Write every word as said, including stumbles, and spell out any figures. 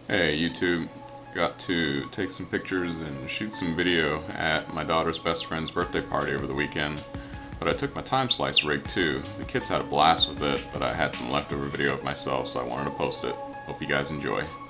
Hey YouTube, got to take some pictures and shoot some video at my daughter's best friend's birthday party over the weekend. But I took my time slice rig too. The kids had a blast with it, but I had some leftover video of myself, so I wanted to post it. Hope you guys enjoy.